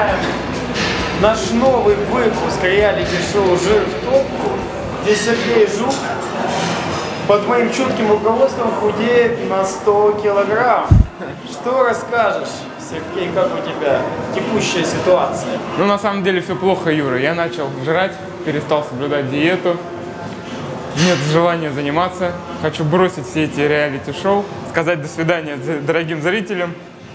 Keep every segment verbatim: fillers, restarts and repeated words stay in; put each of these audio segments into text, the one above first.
начинаем наш новый выпуск реалити-шоу «Жир в топку», где Сергей Жук под моим чутким руководством худеет на сто килограмм. Что расскажешь, Сергей, как у тебя текущая ситуация? Ну, на самом деле все плохо, Юра. Я начал жрать, перестал соблюдать диету. Нет желания заниматься. Хочу бросить все эти реалити-шоу, сказать до свидания дорогим зрителям.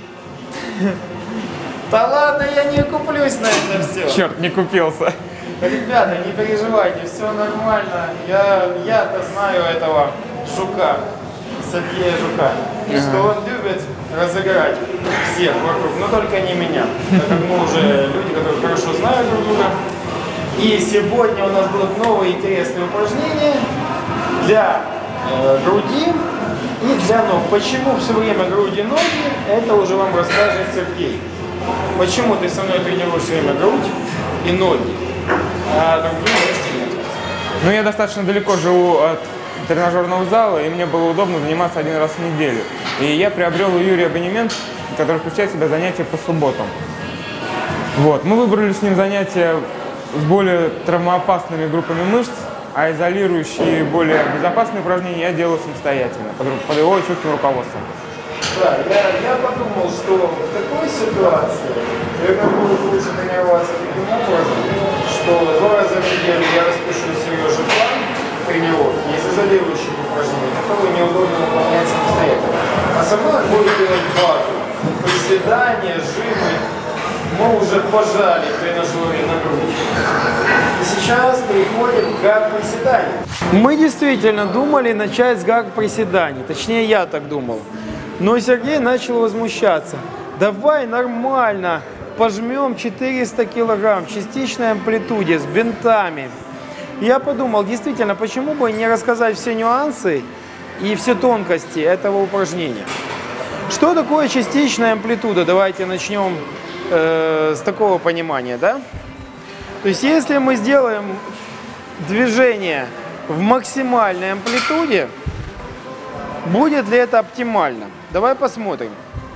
Да ладно, я не куплюсь на это все. Черт, не купился. Ребята, не переживайте, все нормально. Я, я-то знаю этого Жука, Сергея Жука, и что он любит разыграть всех вокруг, но только не меня. Так как мы уже люди, которые хорошо знают друг друга. И сегодня у нас будут новые интересные упражнения для э, груди и для ног. Почему все время груди и ноги, это уже вам расскажет Сергей. Почему ты со мной тренируешь все время грудь и ноги, а другие мышцы нет? Ну, я достаточно далеко живу от тренажерного зала, и мне было удобно заниматься один раз в неделю. И я приобрел у Юрия абонемент, который включает в себя занятия по субботам. Вот. Мы выбрали с ним занятия с более травмоопасными группами мышц, а изолирующие более безопасные упражнения я делал самостоятельно, под, под его чутким руководством. Да, я, я подумал, что в такой ситуации, наверное, будет лучше тренироваться таким образом, что два раза в неделю я распишу Сереже план тренировки из изолирующих упражнений, которые неудобно выполнять самостоятельно. А со мной он будет делать базу, приседания, жимы. Мы уже пожали в тренажере на грудь. И сейчас переходим к гак-приседаниям. Мы действительно думали начать с гак-приседаний, точнее я так думал. Но Сергей начал возмущаться. Давай нормально пожмем четыреста килограмм в частичной амплитуде с бинтами. Я подумал, действительно, почему бы не рассказать все нюансы и все тонкости этого упражнения. Что такое частичная амплитуда? Давайте начнем э, с такого понимания, да? То есть, если мы сделаем движение в максимальной амплитуде, будет ли это оптимально? Давай посмотрим.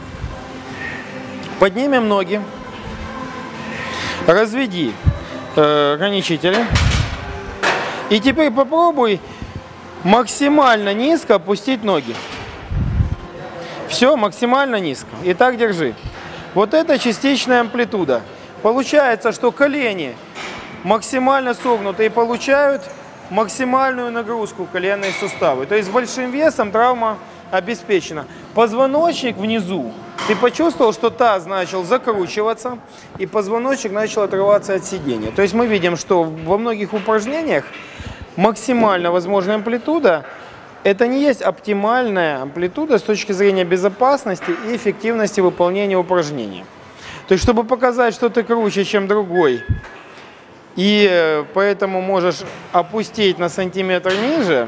Поднимем ноги. Разведи э, ограничители. И теперь попробуй максимально низко опустить ноги. Все, максимально низко. И так держи. Вот это частичная амплитуда. Получается, что колени максимально согнуты и получают максимальную нагрузку коленные суставы. То есть с большим весом травма обеспечена. Позвоночник внизу. Ты почувствовал, что таз начал закручиваться и позвоночник начал отрываться от сидения. То есть мы видим, что во многих упражнениях максимально возможная амплитуда – это не есть оптимальная амплитуда с точки зрения безопасности и эффективности выполнения упражнения. То есть чтобы показать, что ты круче, чем другой, и поэтому можешь опустить на сантиметр ниже,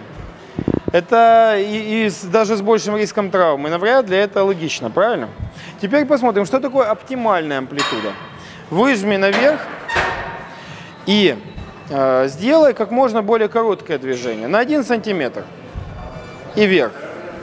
это и, и даже с большим риском травмы. Навряд ли это логично, правильно? Теперь посмотрим, что такое оптимальная амплитуда. Выжми наверх и э, сделай как можно более короткое движение, на один сантиметр и вверх.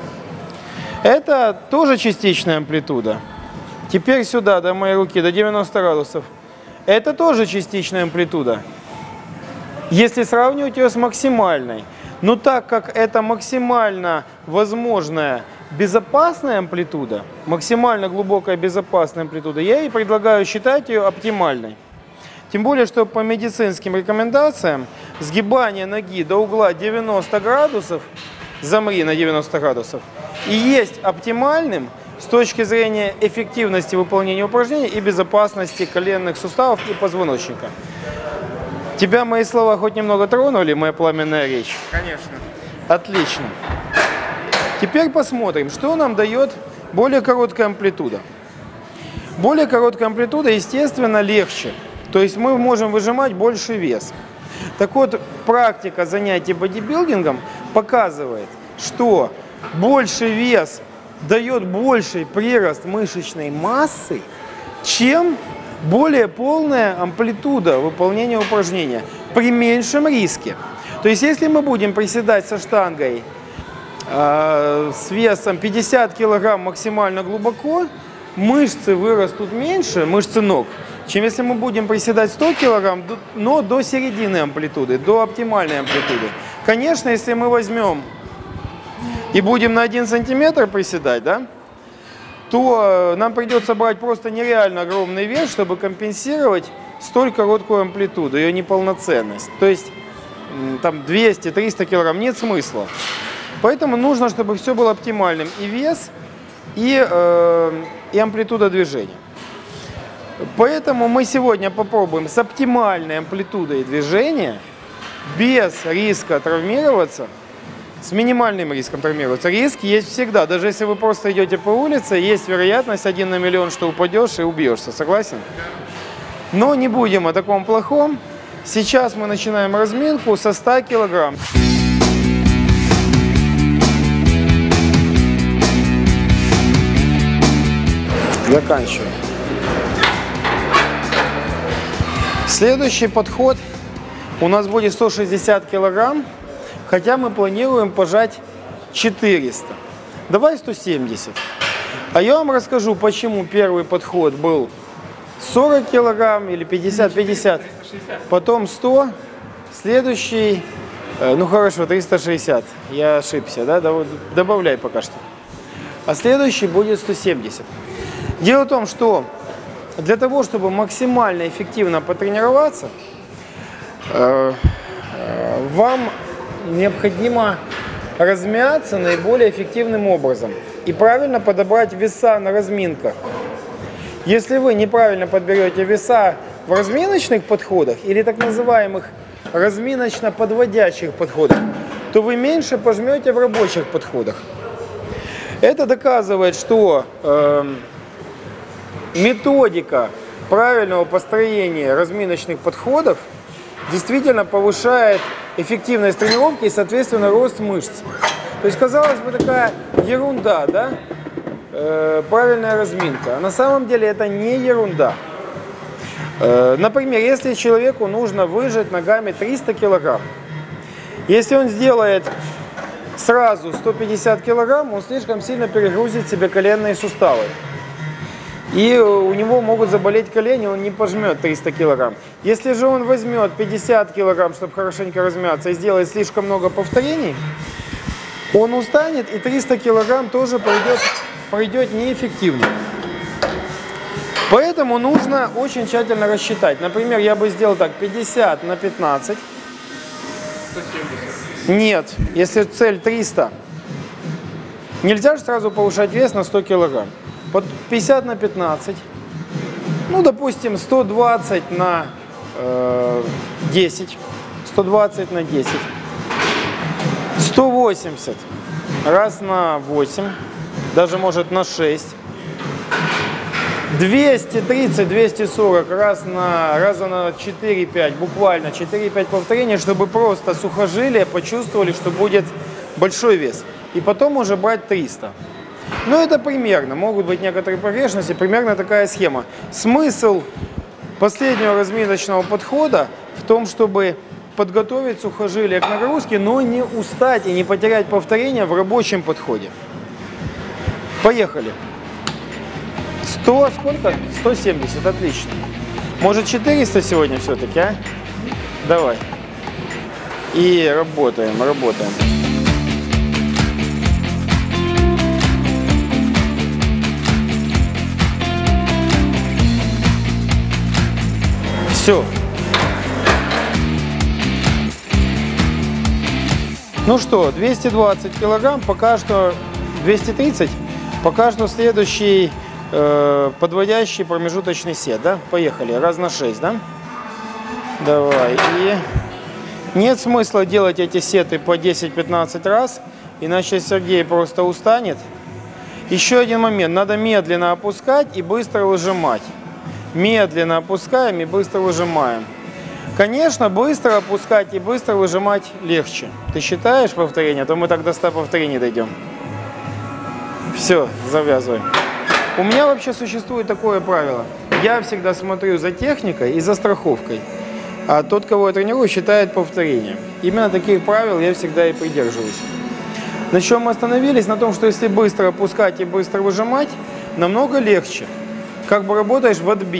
Это тоже частичная амплитуда. Теперь сюда, до моей руки, до девяноста градусов. Это тоже частичная амплитуда, если сравнивать ее с максимальной. Но так как это максимально возможная безопасная амплитуда, максимально глубокая безопасная амплитуда, я и предлагаю считать ее оптимальной. Тем более, что по медицинским рекомендациям сгибание ноги до угла девяноста градусов, замри на девяносто градусов, и есть оптимальным с точки зрения эффективности выполнения упражнений и безопасности коленных суставов и позвоночника. Тебя мои слова хоть немного тронули, моя пламенная речь? Конечно. Отлично. Теперь посмотрим, что нам дает более короткая амплитуда. Более короткая амплитуда, естественно, легче. То есть мы можем выжимать больший вес. Так вот, практика занятий бодибилдингом показывает, что больший вес дает больший прирост мышечной массы, чем более полная амплитуда выполнения упражнения при меньшем риске. То есть, если мы будем приседать со штангой э, с весом пятьдесят килограмм максимально глубоко, мышцы вырастут меньше, мышцы ног, чем если мы будем приседать сто килограмм, но до середины амплитуды, до оптимальной амплитуды. Конечно, если мы возьмем и будем на один сантиметр приседать, да, то нам придется брать просто нереально огромный вес, чтобы компенсировать столь короткую амплитуду, ее неполноценность. То есть там двести-триста килограмм нет смысла. Поэтому нужно, чтобы все было оптимальным. И вес, и, э, и амплитуда движения. Поэтому мы сегодня попробуем с оптимальной амплитудой движения, без риска травмироваться, с минимальным риском травмироваться. Риск есть всегда. Даже если вы просто идете по улице, есть вероятность один на миллион, что упадешь и убьешься. Согласен? Но не будем о таком плохом. Сейчас мы начинаем разминку со ста килограмм. Заканчиваем. Следующий подход у нас будет сто шестьдесят килограмм, хотя мы планируем пожать четыреста. Давай сто семьдесят. А я вам расскажу, почему первый подход был сорок килограмм или пятьдесят-пятьдесят, потом сто, следующий, ну хорошо, триста шестьдесят, я ошибся, да, добавляй пока что. А следующий будет сто семьдесят. Дело в том, что для того, чтобы максимально эффективно потренироваться, э, э, вам необходимо размяться наиболее эффективным образом и правильно подобрать веса на разминках. Если вы неправильно подберете веса в разминочных подходах или так называемых разминочно-подводящих подходах, то вы меньше пожмете в рабочих подходах. Это доказывает, что э, методика правильного построения разминочных подходов действительно повышает эффективность тренировки и, соответственно, рост мышц. То есть, казалось бы, такая ерунда, да? Э, правильная разминка. А на самом деле это не ерунда. Э, например, если человеку нужно выжать ногами триста килограмм, если он сделает сразу сто пятьдесят килограмм, он слишком сильно перегрузит себе коленные суставы. И у него могут заболеть колени, он не пожмет триста килограмм. Если же он возьмет пятьдесят килограмм, чтобы хорошенько размяться, и сделает слишком много повторений, он устанет, и триста килограмм тоже пройдет, пройдет неэффективно. Поэтому нужно очень тщательно рассчитать. Например, я бы сделал так, пятьдесят на пятнадцать. сто семьдесят. Нет, если цель триста, нельзя же сразу повышать вес на сто килограмм. Под пятьдесят на пятнадцать, ну, допустим, сто двадцать на э, десять, сто двадцать на десять, сто восемьдесят раз на восемь, даже может на шесть, двести тридцать — двести сорок раз на, раза на четыре-пять, буквально четыре-пять повторений, чтобы просто сухожилия почувствовали, что будет большой вес. И потом уже брать триста. Ну, это примерно, могут быть некоторые погрешности, примерно такая схема. Смысл последнего разминочного подхода в том, чтобы подготовить сухожилия к нагрузке, но не устать и не потерять повторения в рабочем подходе. Поехали. сто, сколько? сто семьдесят, отлично. Может, четыреста сегодня все-таки, а? Давай. И работаем, работаем. Все. Ну что, двести двадцать килограмм, пока что двести тридцать, пока что следующий э, подводящий промежуточный сет, да? Поехали, раз на шесть, да? Давай. И нет смысла делать эти сеты по десять-пятнадцать раз, иначе Сергей просто устанет. Еще один момент, надо медленно опускать и быстро выжимать. Медленно опускаем и быстро выжимаем. Конечно, быстро опускать и быстро выжимать легче. Ты считаешь повторение, то мы так до ста повторений дойдем. Все, завязываем. У меня вообще существует такое правило. Я всегда смотрю за техникой и за страховкой. А тот, кого я тренирую, считает повторение. Именно таких правил я всегда и придерживаюсь. На чем мы остановились? На том, что если быстро опускать и быстро выжимать, намного легче. Как бы работаешь в отбив.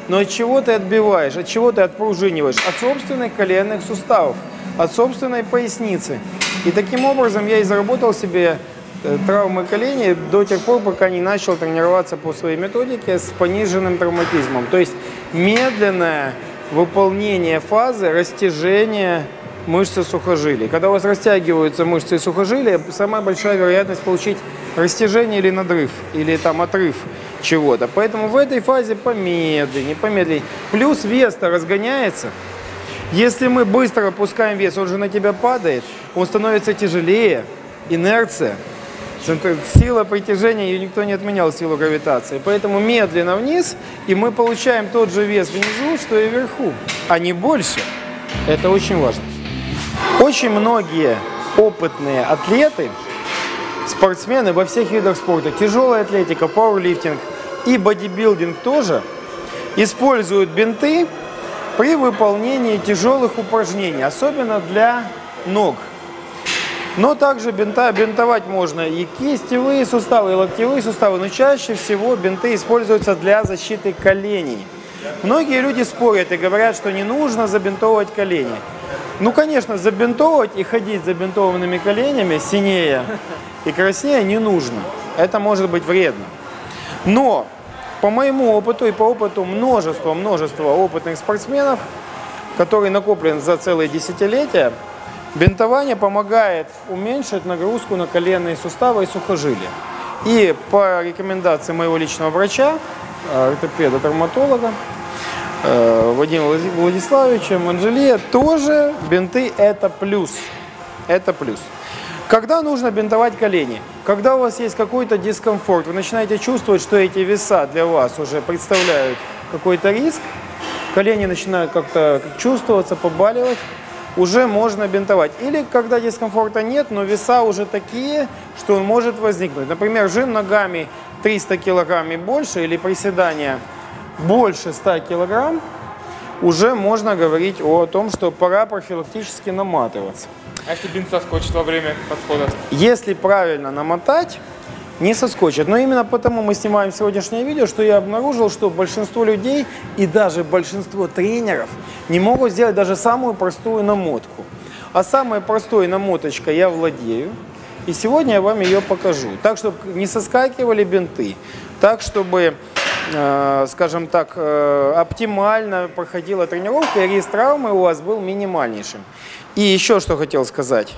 Но от чего ты отбиваешь, от чего ты отпружиниваешь? От собственных коленных суставов, от собственной поясницы. И таким образом я и заработал себе травмы коленей до тех пор, пока не начал тренироваться по своей методике с пониженным травматизмом. То есть медленное выполнение фазы растяжения мышцы сухожилий. Когда у вас растягиваются мышцы и сухожилия, самая большая вероятность получить растяжение или надрыв, или там отрыв чего-то. Поэтому в этой фазе помедленнее, помедленнее. Плюс вес-то разгоняется. Если мы быстро опускаем вес, он же на тебя падает, он становится тяжелее, инерция. Сила притяжения, ее никто не отменял, силу гравитации. Поэтому медленно вниз, и мы получаем тот же вес внизу, что и вверху, а не больше. Это очень важно. Очень многие опытные атлеты, спортсмены во всех видах спорта, тяжелая атлетика, пауэрлифтинг и бодибилдинг тоже, используют бинты при выполнении тяжелых упражнений, особенно для ног. Но также бинта, бинтовать можно и кистевые суставы, и локтевые суставы, но чаще всего бинты используются для защиты коленей. Многие люди спорят и говорят, что не нужно забинтовывать колени. Ну, конечно, забинтовывать и ходить с забинтованными коленями синее и краснее не нужно. Это может быть вредно. Но по моему опыту и по опыту множества, множества опытных спортсменов, который накоплен за целые десятилетия, бинтование помогает уменьшить нагрузку на коленные суставы и сухожилия. И по рекомендации моего личного врача, ортопеда, травматолога, Вадима Владиславовича Манжелия, тоже бинты это плюс. Это плюс. Когда нужно бинтовать колени? Когда у вас есть какой-то дискомфорт, вы начинаете чувствовать, что эти веса для вас уже представляют какой-то риск, колени начинают как-то чувствоваться, побаливать, уже можно бинтовать. Или когда дискомфорта нет, но веса уже такие, что он может возникнуть. Например, жим ногами триста килограмм и больше, или приседания больше ста килограмм, уже можно говорить о том, что пора профилактически наматываться. А если бинт соскочит во время подхода? Если правильно намотать, не соскочит. Но именно потому мы снимаем сегодняшнее видео, что я обнаружил, что большинство людей и даже большинство тренеров не могут сделать даже самую простую намотку. А самой простой намоточкой я владею. И сегодня я вам ее покажу. Так, чтобы не соскакивали бинты. Так, чтобы, э, скажем так, э, оптимально проходила тренировка, и риск травмы у вас был минимальнейшим. И еще что хотел сказать.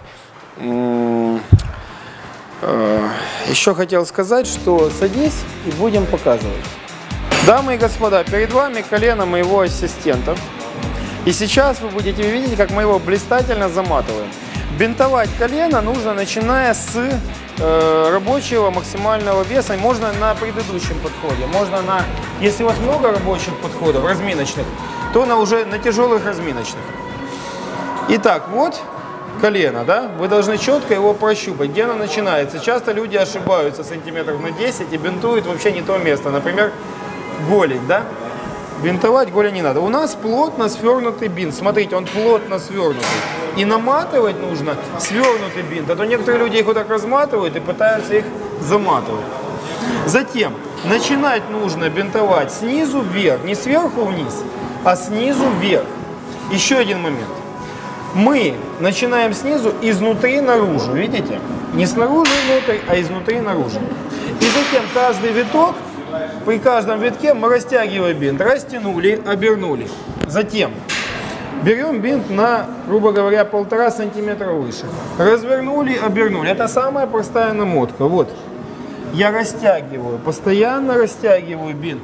Еще хотел сказать, что садись и будем показывать. Дамы и господа, перед вами колено моего ассистента. И сейчас вы будете видеть, как мы его блистательно заматываем. Бинтовать колено нужно, начиная с э, рабочего максимального веса. Можно на предыдущем подходе. Можно на, если у вас много рабочих подходов, разминочных, то на уже на тяжелых разминочных. Итак, вот колено, да? Вы должны четко его прощупать, где оно начинается. Часто люди ошибаются сантиметров на десять и бинтуют вообще не то место. Например, голень, да? Бинтовать голень не надо. У нас плотно свернутый бинт. Смотрите, он плотно свернутый. И наматывать нужно свернутый бинт. А то некоторые люди их вот так разматывают и пытаются их заматывать. Затем начинать нужно бинтовать снизу вверх. Не сверху вниз, а снизу вверх. Еще один момент. Мы начинаем снизу, изнутри наружу, видите? Не снаружи внутрь, а изнутри наружу. И затем каждый виток, при каждом витке мы растягиваем бинт. Растянули, обернули. Затем берем бинт на, грубо говоря, полтора сантиметра выше. Развернули, обернули. Это самая простая намотка. Вот. Я растягиваю, постоянно растягиваю бинт.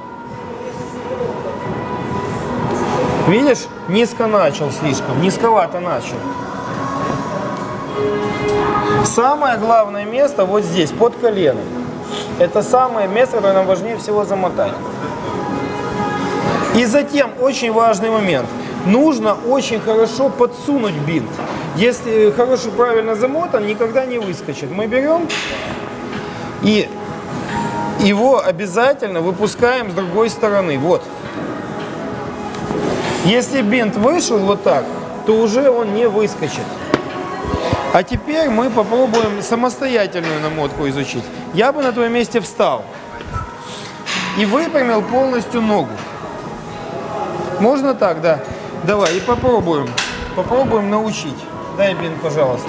Видишь, низко начал слишком, низковато начал. Самое главное место вот здесь, под коленом. Это самое место, которое нам важнее всего замотать. И затем, очень важный момент, нужно очень хорошо подсунуть бинт. Если хорошо, правильно замотан, никогда не выскочит. Мы берем и его обязательно выпускаем с другой стороны. Вот. Если бинт вышел вот так, то уже он не выскочит. А теперь мы попробуем самостоятельную намотку изучить. Я бы на твоем месте встал и выпрямил полностью ногу. Можно так, да. Давай, и попробуем. Попробуем научить. Дай бинт, пожалуйста.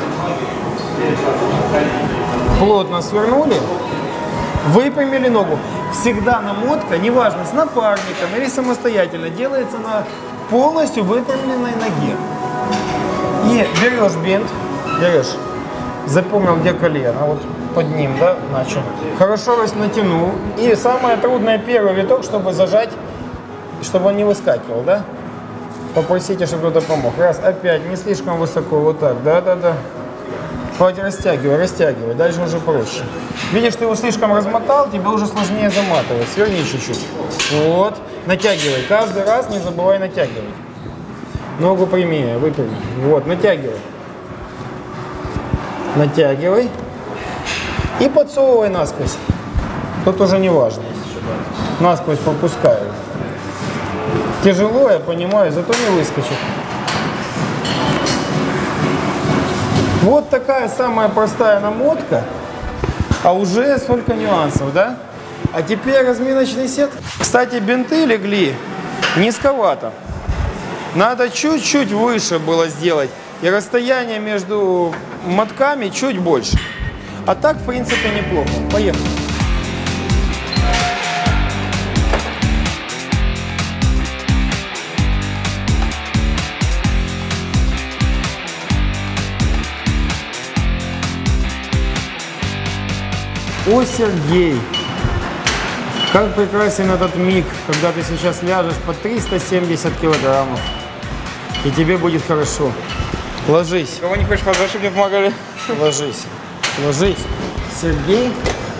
Плотно свернули. Выпрямили ногу. Всегда намотка, неважно, с напарником или самостоятельно, делается на полностью выпрямленной ноге. И берешь бинт, берешь, запомнил, где колено, вот под ним, да, начал. Хорошо раз натянул. И самое трудное, первый виток, чтобы зажать, чтобы он не выскакивал, да? Попросите, чтобы кто-то помог. Раз, опять, не слишком высоко, вот так, да-да-да. Растягивай, растягивай, дальше уже проще. Видишь, ты его слишком размотал, тебе уже сложнее заматывать. Сверни чуть-чуть. Вот, натягивай. Каждый раз не забывай натягивать. Ногу прямее, выпрями. Вот, натягивай. Натягивай. И подсовывай насквозь. Тут уже не важно. Насквозь пропускаю. Тяжело, я понимаю, зато не выскочит. Вот такая самая простая намотка, а уже сколько нюансов, да? А теперь разминочный сет. Кстати, бинты легли низковато. Надо чуть-чуть выше было сделать. И расстояние между мотками чуть больше. А так, в принципе, неплохо. Поехали. О, Сергей, как прекрасен этот миг, когда ты сейчас ляжешь по триста семьдесят килограммов, и тебе будет хорошо. Ложись. Кого не хочешь позвать, чтобы мне помогали? Ложись. Ложись. Сергей.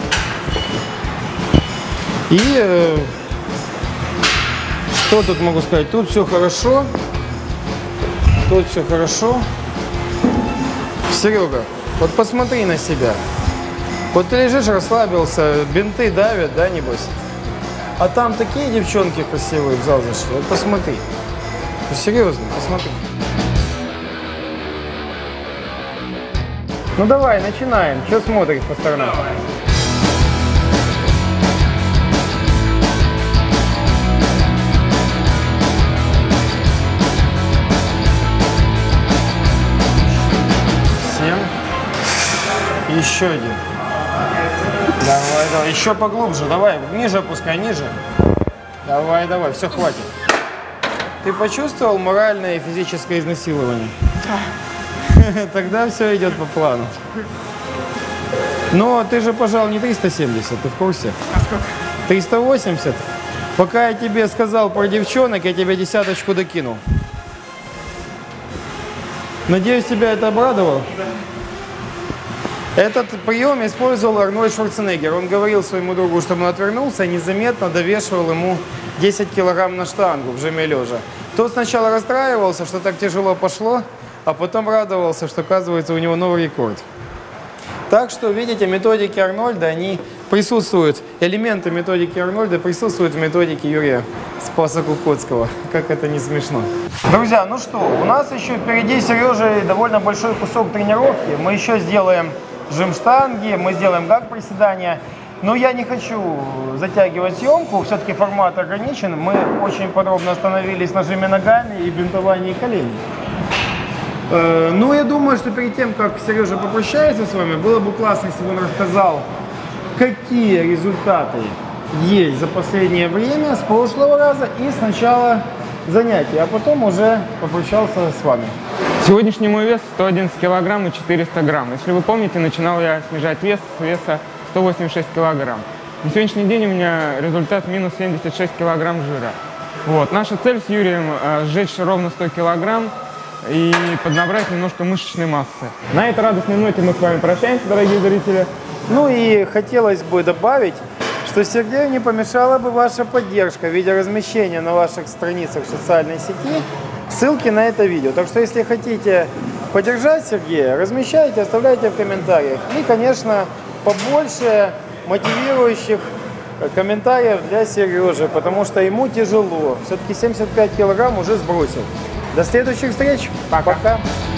И э, что тут могу сказать? Тут все хорошо. Тут все хорошо. Серега, вот посмотри на себя. Вот ты лежишь, расслабился, бинты давят, да, небось? А там такие девчонки красивые в зал зашли. Вот посмотри. Ну, серьезно, посмотри. Ну давай, начинаем. Что смотришь по сторонам? Давай. Семь. Еще один. Давай, давай, еще поглубже, давай, ниже опускай, ниже. Давай, давай, все, хватит. Ты почувствовал моральное и физическое изнасилование? Тогда все идет по плану. Но ты же, пожалуй, не триста семьдесят, ты в курсе? А сколько? триста восемьдесят. Пока я тебе сказал про девчонок, я тебе десяточку докинул. Надеюсь, тебя это обрадовало? Да. Этот прием использовал Арнольд Шварценеггер. Он говорил своему другу, чтобы он отвернулся, и незаметно довешивал ему десять килограмм на штангу в жиме лежа. Тот сначала расстраивался, что так тяжело пошло, а потом радовался, что, оказывается, у него новый рекорд. Так что, видите, методики Арнольда, они присутствуют, элементы методики Арнольда присутствуют в методике Юрия Спаса-Кукоцкого. Как это не смешно. Друзья, ну что, у нас еще впереди, Сережа, довольно большой кусок тренировки. Мы еще сделаем жим штанги, мы сделаем гак-приседания. Но я не хочу затягивать съемку, все-таки формат ограничен. Мы очень подробно остановились на жиме ногами и бинтовании коленей. Ну, я думаю, что перед тем, как Сережа попрощается с вами, было бы классно, если бы он рассказал, какие результаты есть за последнее время с прошлого раза и с начала занятий, а потом уже попрощался с вами. Сегодняшний мой вес сто одиннадцать килограмм и четыреста грамм. Если вы помните, начинал я снижать вес с веса сто восемьдесят шесть килограмм. На сегодняшний день у меня результат минус семьдесят шесть килограмм жира. Вот. Наша цель с Юрием – сжечь ровно сто килограмм и поднабрать немножко мышечной массы. На этой радостной ноте мы с вами прощаемся, дорогие зрители. Ну и хотелось бы добавить, что Сергею не помешала бы ваша поддержка в виде размещения на ваших страницах в социальной сети ссылки на это видео. Так что, если хотите поддержать Сергея, размещайте, оставляйте в комментариях. И, конечно, побольше мотивирующих комментариев для Сережи, потому что ему тяжело. Все-таки семьдесят пять килограмм уже сбросил. До следующих встреч. Пока. Пока.